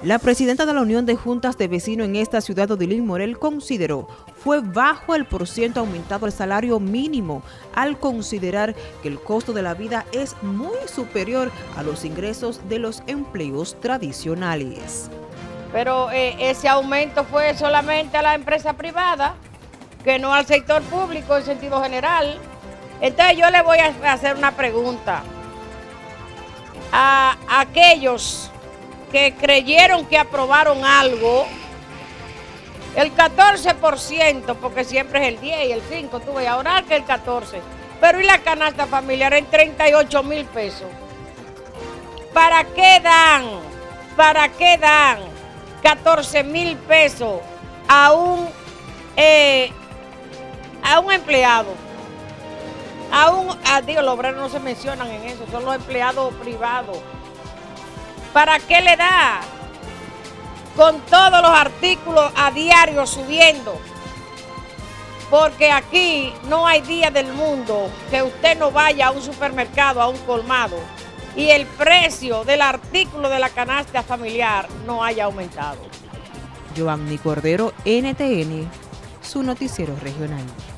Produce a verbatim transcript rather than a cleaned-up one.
La presidenta de la Unión de Juntas de Vecinos en esta ciudad, Odilín Morel, consideró fue bajo el porciento aumentado el salario mínimo al considerar que el costo de la vida es muy superior a los ingresos de los empleos tradicionales. Pero eh, ese aumento fue solamente a la empresa privada, que no al sector público en sentido general. Entonces yo le voy a hacer una pregunta a aquellos que creyeron que aprobaron algo, el catorce por ciento, porque siempre es el diez y el cinco, tú ves, ahora que el catorce, pero y la canasta familiar en treinta y ocho mil pesos. ¿Para qué dan? ¿Para qué dan catorce mil pesos a un, eh, a un empleado? A un, a, digo, los obreros no se mencionan en eso, son los empleados privados. ¿Para qué le da? Con todos los artículos a diario subiendo. Porque aquí no hay día del mundo que usted no vaya a un supermercado, a un colmado, y el precio del artículo de la canasta familiar no haya aumentado. Giovanni Cordero, N T N, su noticiero regional.